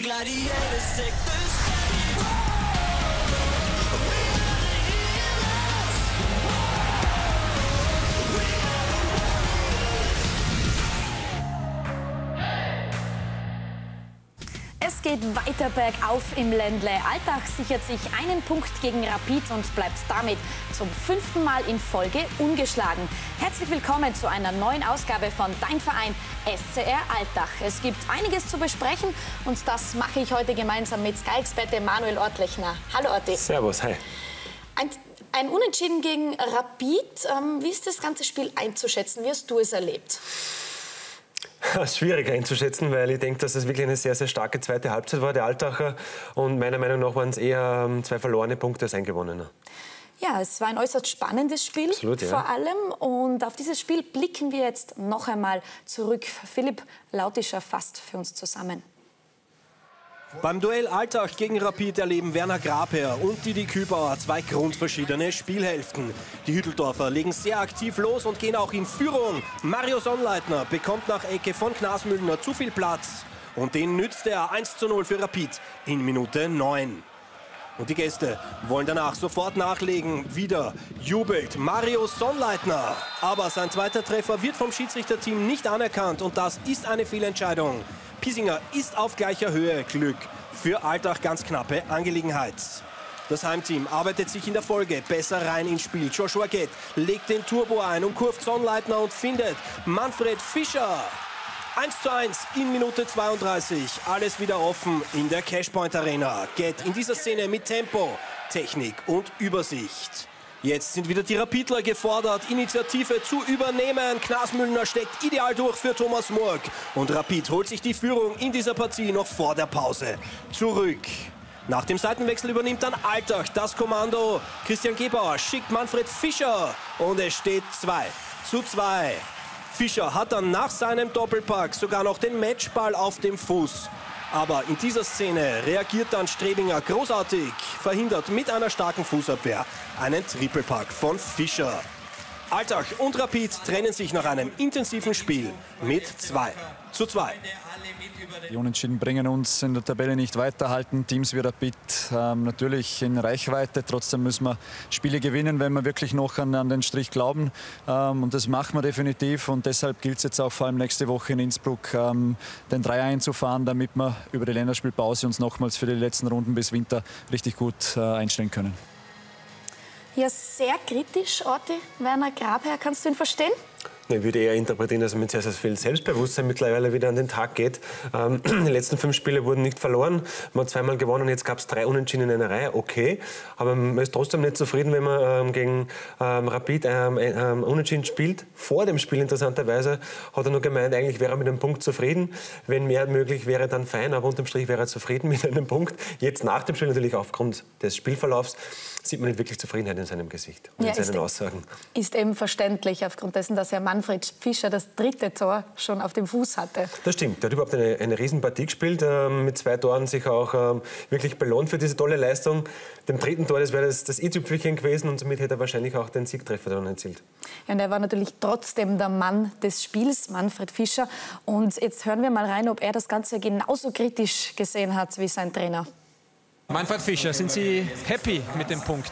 gladiators take the stage. Es geht weiter bergauf im Ländle. Altach sichert sich einen Punkt gegen Rapid und bleibt damit zum 5. Mal in Folge ungeschlagen. Herzlich willkommen zu einer neuen Ausgabe von Dein Verein SCR Altach. Es gibt einiges zu besprechen und das mache ich heute gemeinsam mit Sky-Experte Manuel Ortlechner. Hallo Orti. Servus, hi. Ein Unentschieden gegen Rapid. Wie ist das ganze Spiel einzuschätzen? Wie hast du es erlebt? Schwierig einzuschätzen, weil ich denke, dass es wirklich eine sehr, sehr starke zweite Halbzeit war, der Altacher. Und meiner Meinung nach waren es eher 2 verlorene Punkte als ein gewonnener. Ja, es war ein äußerst spannendes Spiel. Absolut, ja. Vor allem. Und auf dieses Spiel blicken wir jetzt noch einmal zurück. Philipp Lautischer fasst für uns zusammen. Beim Duell Altach gegen Rapid erleben Werner Grabherr und Didi Kübauer 2 grundverschiedene Spielhälften. Die Hütteldorfer legen sehr aktiv los und gehen auch in Führung. Mario Sonnleitner bekommt nach Ecke von Knasmüllner zu viel Platz. Und den nützt er 1:0 für Rapid in Minute 9. Und die Gäste wollen danach sofort nachlegen. Wieder jubelt Mario Sonnleitner. Aber sein zweiter Treffer wird vom Schiedsrichterteam nicht anerkannt. Und das ist eine Fehlentscheidung. Piesinger ist auf gleicher Höhe. Glück für Altach ganz knappe Angelegenheit. Das Heimteam arbeitet sich in der Folge besser rein ins Spiel. Joshua Gett legt den Turbo ein, umkurvt Sonnleitner und findet Manfred Fischer. 1:1 in Minute 32. Alles wieder offen in der Cashpoint Arena. Gett in dieser Szene mit Tempo, Technik und Übersicht. Jetzt sind wieder die Rapidler gefordert, Initiative zu übernehmen. Knasmüllner steckt ideal durch für Thomas Murk. Und Rapid holt sich die Führung in dieser Partie noch vor der Pause zurück. Nach dem Seitenwechsel übernimmt dann Altach das Kommando. Christian Gebauer schickt Manfred Fischer. Und es steht 2:2. Fischer hat dann nach seinem Doppelpack sogar noch den Matchball auf dem Fuß. Aber in dieser Szene reagiert dann Strebinger großartig, verhindert mit einer starken Fußabwehr einen Trippelpack von Fischer. Altach und Rapid trennen sich nach einem intensiven Spiel mit 2:2. Die Unentschieden bringen uns in der Tabelle nicht weiter, halten Teams wie Rapid natürlich in Reichweite. Trotzdem müssen wir Spiele gewinnen, wenn wir wirklich noch an den Strich glauben. Und das machen wir definitiv. Und deshalb gilt es jetzt auch vor allem nächste Woche in Innsbruck, den 3 einzufahren, damit wir über die Länderspielpause uns nochmals für die letzten Runden bis Winter richtig gut einstellen können. Ja, sehr kritisch, Orti. Werner Grabherr, kannst du ihn verstehen? Ich würde eher interpretieren, dass er mit sehr, sehr viel Selbstbewusstsein mittlerweile wieder an den Tag geht. Die letzten 5 Spiele wurden nicht verloren. Man hat 2-mal gewonnen, jetzt gab es 3 Unentschieden in einer Reihe. Okay, aber man ist trotzdem nicht zufrieden, wenn man gegen Rapid Unentschieden spielt. Vor dem Spiel interessanterweise hat er nur gemeint, eigentlich wäre er mit einem Punkt zufrieden. Wenn mehr möglich wäre, dann fein, aber unterm Strich wäre er zufrieden mit einem Punkt. Jetzt nach dem Spiel natürlich aufgrund des Spielverlaufs sieht man nicht wirklich Zufriedenheit in seinem Gesicht und in seinen Aussagen. Ist eben verständlich, aufgrund dessen, dass Herr Manfred Fischer das 3. Tor schon auf dem Fuß hatte. Das stimmt. Er hat überhaupt eine Riesenpartie gespielt, mit 2 Toren sich auch wirklich belohnt für diese tolle Leistung. Dem 3. Tor, das wäre das i-Tüpfelchen gewesen und somit hätte er wahrscheinlich auch den Siegtreffer dann erzielt. Ja, und er war natürlich trotzdem der Mann des Spiels, Manfred Fischer. Und jetzt hören wir mal rein, ob er das Ganze genauso kritisch gesehen hat wie sein Trainer. Manfred Fischer, sind Sie happy mit dem Punkt?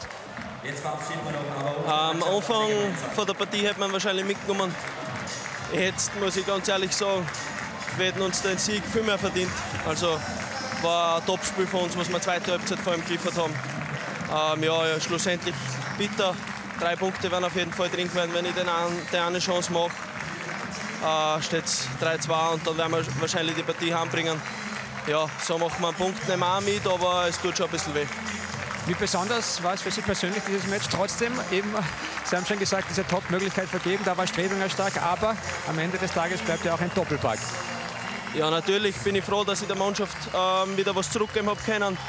Am Anfang von der Partie hätte man wahrscheinlich mitgenommen. Jetzt muss ich ganz ehrlich sagen, wir hätten uns den Sieg viel mehr verdient. Also war ein Topspiel von uns, was wir zweite Halbzeit vor allem geliefert haben. Ja, schlussendlich bitter. 3 Punkte werden auf jeden Fall drin werden, wenn ich die eine Chance mache. Steht es 3:2 und dann werden wir wahrscheinlich die Partie heimbringen. Ja, so machen wir einen Punkt, nehmen wir auch mit, aber es tut schon ein bisschen weh. Wie besonders war es für Sie persönlich, dieses Match? Trotzdem, eben, Sie haben schon gesagt, diese Top-Möglichkeit vergeben, da war Strebinger stark, aber am Ende des Tages bleibt ja auch ein Doppelpack. Ja, natürlich bin ich froh, dass ich der Mannschaft wieder was zurückgeben habe können.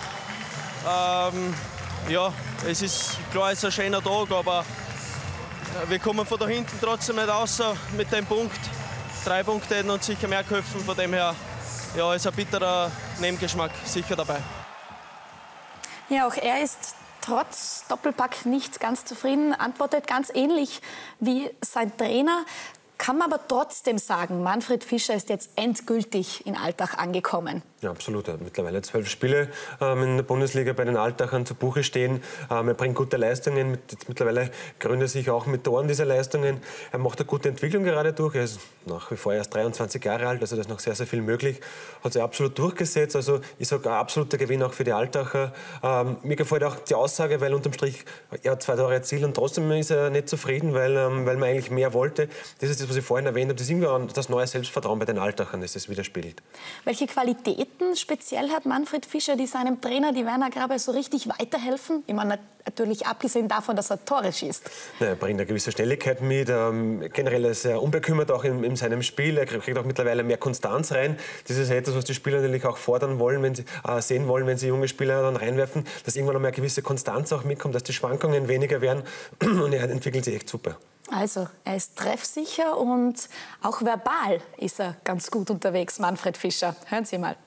Ja, es ist klar, es ist ein schöner Tag, aber wir kommen von da hinten trotzdem nicht raus mit dem Punkt. 3 Punkte hätten uns sicher mehr geholfen, von dem her. Ja, ist ein bitterer Nebengeschmack sicher dabei. Ja, auch er ist trotz Doppelpack nicht ganz zufrieden, antwortet ganz ähnlich wie sein Trainer. Kann man aber trotzdem sagen, Manfred Fischer ist jetzt endgültig in Altach angekommen. Ja, absolut. Mittlerweile 12 Spiele in der Bundesliga bei den Altachern zu Buche stehen. Er bringt gute Leistungen. Mittlerweile krönt er sich auch mit Toren dieser Leistungen. Er macht eine gute Entwicklung gerade durch. Er ist nach wie vor erst 23 Jahre alt, also da ist noch sehr, sehr viel möglich. Hat sich absolut durchgesetzt. Also ich sage, ein absoluter Gewinn auch für die Altacher. Mir gefällt auch die Aussage, weil unterm Strich er hat 2 Tore erzielt und trotzdem ist er nicht zufrieden, weil man eigentlich mehr wollte. Das ist das, was ich vorhin erwähnt habe. Das ist irgendwie das neue Selbstvertrauen bei den Altachern, das das widerspiegelt. Welche Qualitäten speziell hat Manfred Fischer, die seinem Trainer, die Werner Graper, so richtig weiterhelfen? Ich meine, natürlich abgesehen davon, dass er Tore schießt. Ja, er bringt eine gewisse Schnelligkeit mit. Generell ist er unbekümmert auch in seinem Spiel. Er kriegt auch mittlerweile mehr Konstanz rein. Das ist etwas, was die Spieler natürlich auch fordern wollen, wenn sie sehen wollen, wenn sie junge Spieler dann reinwerfen, dass irgendwann noch mehr eine gewisse Konstanz auch mitkommt, dass die Schwankungen weniger werden. Und er entwickelt sich echt super. Also, er ist treffsicher und auch verbal ist er ganz gut unterwegs, Manfred Fischer. Hören Sie mal.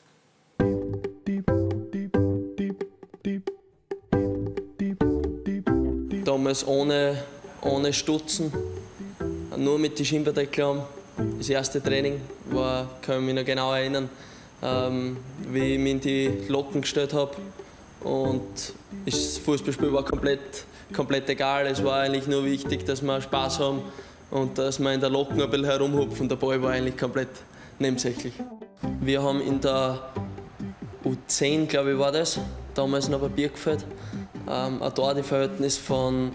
Damals ohne Stutzen, nur mit den Schimperdeckern. Das erste Training kann ich mich noch genau erinnern, wie ich mich in die Locken gestellt habe. Und das Fußballspiel war komplett egal. Es war eigentlich nur wichtig, dass wir Spaß haben und dass wir in der Locken ein bisschen herumhupfen. Der Ball war eigentlich komplett nebensächlich. Wir haben in der U10, glaube ich, war das, damals noch bei Birkfeld, ein Torverhältnis von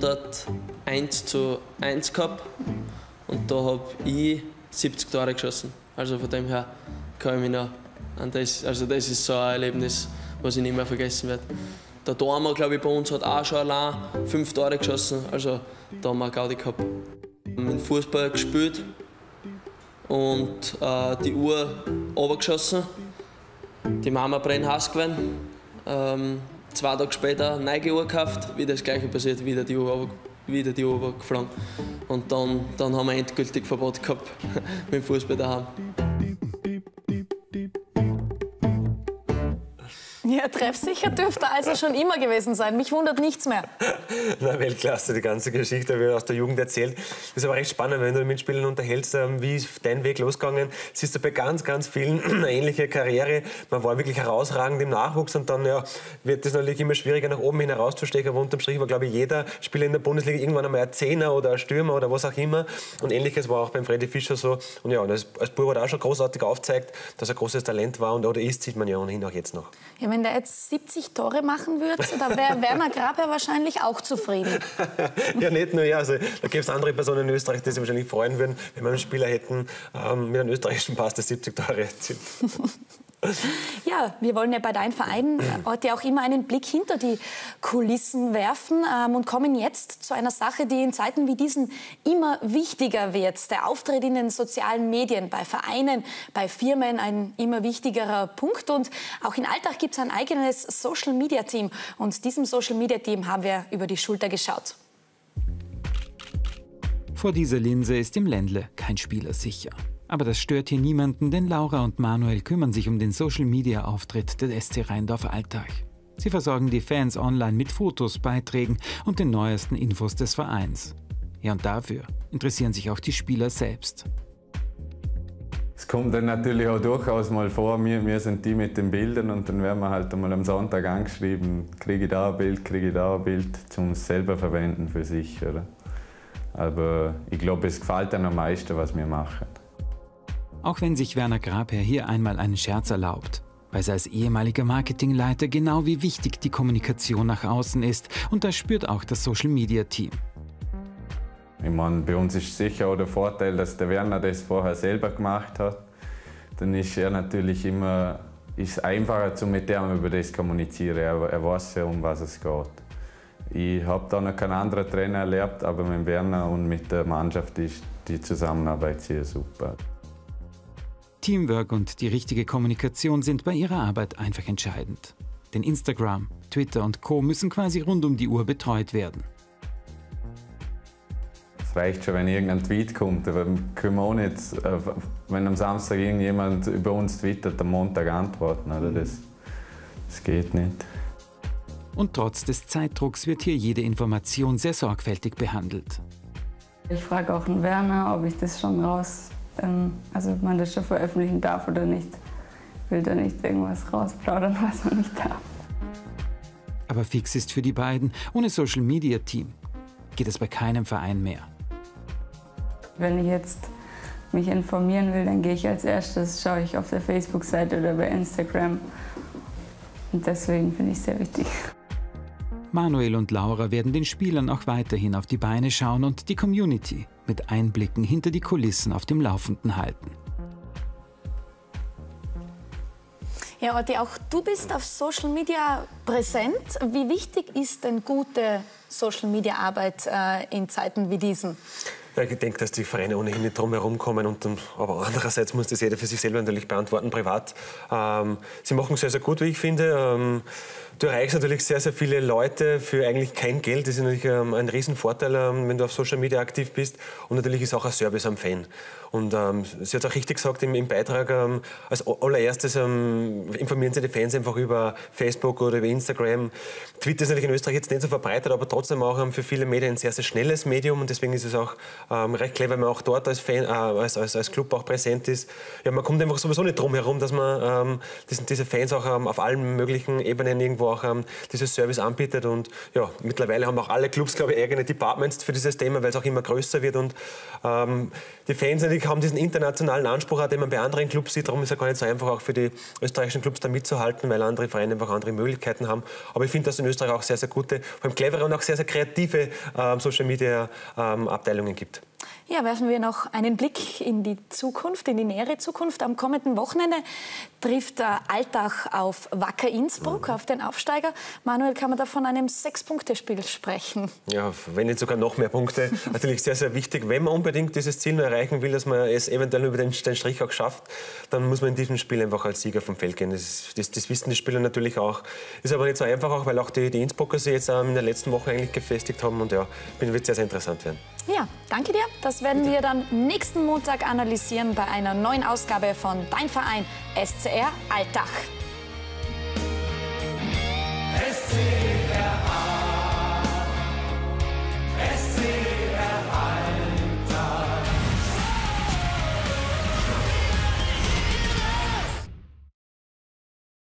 101:1 gehabt. Und da habe ich 70 Tore geschossen. Also von dem her kann ich mich noch an das. Also das ist so ein Erlebnis, was ich nicht mehr vergessen werde. Der Dormer, glaube ich, bei uns hat auch schon allein 5 Tore geschossen. Also da haben wir Gaudi gehabt. Im Fußball gespielt und die Uhr runtergeschossen. Die Mama brennt heiß gewesen. 2 Tage später eine neue Uhr gekauft, wieder das Gleiche passiert, wieder die Uhr geflogen. Und dann haben wir endgültig Verbot gehabt mit dem Fußball daheim. Ja, treffsicher dürfte er also schon immer gewesen sein. Mich wundert nichts mehr. Na, Weltklasse, die ganze Geschichte, wie aus der Jugend erzählt. Das ist aber recht spannend, wenn du mit Spielern unterhältst, wie ist dein Weg losgegangen. Siehst du bei ganz, ganz vielen eine ähnliche Karriere. Man war wirklich herausragend im Nachwuchs und dann wird es natürlich immer schwieriger, nach oben hin herauszustechen. Aber unterm Strich war, glaube ich, jeder Spieler in der Bundesliga irgendwann einmal ein Zehner oder ein Stürmer oder was auch immer. Und Ähnliches war auch beim Freddy Fischer so. Und ja, das als Bub hat er auch schon großartig aufgezeigt, dass er großes Talent war oder ist, sieht man ja ohnehin auch jetzt noch. Ja, wenn der jetzt 70 Tore machen würde, da wäre Werner Graper wahrscheinlich auch zufrieden. Ja, nicht nur, ja. Also, da gäbe es andere Personen in Österreich, die sich wahrscheinlich freuen würden, wenn wir einen Spieler hätten mit einem österreichischen Pass, der 70 Tore erzielt. Ja, wir wollen ja bei deinem Verein heute auch immer einen Blick hinter die Kulissen werfen und kommen jetzt zu einer Sache, die in Zeiten wie diesen immer wichtiger wird. Der Auftritt in den sozialen Medien, bei Vereinen, bei Firmen ein immer wichtigerer Punkt. Und auch in Altach gibt es ein eigenes Social-Media-Team. Und diesem Social-Media-Team haben wir über die Schulter geschaut. Vor dieser Linse ist im Ländle kein Spieler sicher. Aber das stört hier niemanden, denn Laura und Manuel kümmern sich um den Social-Media-Auftritt des SC Rheindorf-Altach. Sie versorgen die Fans online mit Fotos, Beiträgen und den neuesten Infos des Vereins. Ja, und dafür interessieren sich auch die Spieler selbst. Es kommt dann natürlich auch durchaus mal vor, wir sind die mit den Bildern und dann werden wir halt einmal am Sonntag angeschrieben, kriege ich da ein Bild, um es selber verwenden für sich. Oder? Aber ich glaube, es gefällt dann am meisten, was wir machen. Auch wenn sich Werner Graper hier einmal einen Scherz erlaubt, weiß er als ehemaliger Marketingleiter genau, wie wichtig die Kommunikation nach außen ist. Und das spürt auch das Social-Media-Team. Ich meine, bei uns ist sicher auch der Vorteil, dass der Werner das vorher selber gemacht hat. Dann ist er natürlich immer einfacher, mit dem über das zu kommunizieren. Er weiß ja, um was es geht. Ich habe da noch keinen anderen Trainer erlebt, aber mit Werner und mit der Mannschaft ist die Zusammenarbeit sehr super. Teamwork und die richtige Kommunikation sind bei ihrer Arbeit einfach entscheidend. Denn Instagram, Twitter und Co. müssen quasi rund um die Uhr betreut werden. Es reicht schon, wenn irgendein Tweet kommt. Aber können wir auch nicht, wenn am Samstag irgendjemand über uns twittert, am Montag antworten. Oder? Das geht nicht. Und trotz des Zeitdrucks wird hier jede Information sehr sorgfältig behandelt. Ich frage auch den Werner, ob ich das schon ob man das schon veröffentlichen darf oder nicht. will da nicht irgendwas rausplaudern, was man nicht darf. Aber fix ist für die beiden, ohne Social-Media-Team geht es bei keinem Verein mehr. Wenn ich jetzt mich informieren will, dann gehe ich als erstes, schaue ich auf der Facebook-Seite oder bei Instagram. Und deswegen finde ich es sehr wichtig. Manuel und Laura werden den Spielern auch weiterhin auf die Beine schauen und die Community mit Einblicken hinter die Kulissen auf dem Laufenden halten. Ja, Orti, auch du bist auf Social Media präsent. Wie wichtig ist denn gute Social Media Arbeit in Zeiten wie diesen? Ja, ich denke, dass die Vereine ohnehin nicht drum herum kommen. Aber andererseits muss das jeder für sich selber natürlich beantworten, privat. Sie machen es sehr, sehr gut, wie ich finde. Du erreichst natürlich sehr, sehr viele Leute für eigentlich kein Geld. Das ist natürlich ein Riesenvorteil, wenn du auf Social Media aktiv bist. Und natürlich ist auch ein Service am Fan. Und sie hat es auch richtig gesagt im Beitrag, als allererstes informieren sie die Fans einfach über Facebook oder über Instagram. Twitter ist natürlich in Österreich jetzt nicht so verbreitet, aber trotzdem auch für viele Medien ein sehr, sehr schnelles Medium. Und deswegen ist es auch recht clever, wenn man auch dort als Fan, als Club auch präsent ist. Ja, man kommt einfach sowieso nicht drum herum, dass man diese Fans auch auf allen möglichen Ebenen irgendwo auch dieses Service anbietet. Und ja, mittlerweile haben auch alle Clubs, glaube ich, eigene Departments für dieses Thema, weil es auch immer größer wird. Und die Fans natürlich haben diesen internationalen Anspruch, den man bei anderen Clubs sieht. Darum ist es ja gar nicht so einfach, auch für die österreichischen Clubs da mitzuhalten, weil andere Vereine einfach andere Möglichkeiten haben. Aber ich finde, dass es in Österreich auch sehr, sehr gute, vor allem clevere und auch sehr, sehr kreative Social-Media-Abteilungen gibt. Ja, werfen wir noch einen Blick in die Zukunft, in die nähere Zukunft. Am kommenden Wochenende trifft Altach auf Wacker Innsbruck, auf den Aufsteiger. Manuel, kann man da von einem 6-Punkte-Spiel sprechen? Ja, wenn nicht sogar noch mehr Punkte. Natürlich sehr, sehr wichtig. Wenn man unbedingt dieses Ziel noch erreichen will, dass man es eventuell über den Strich auch schafft, dann muss man in diesem Spiel einfach als Sieger vom Feld gehen. Das wissen die Spieler natürlich auch. Ist aber nicht so einfach, auch, weil auch die Innsbrucker sich jetzt in der letzten Woche eigentlich gefestigt haben. Und ja, wird sehr, sehr interessant werden. Ja, danke dir. Das werden wir dann nächsten Montag analysieren bei einer neuen Ausgabe von Dein Verein SCR Altach.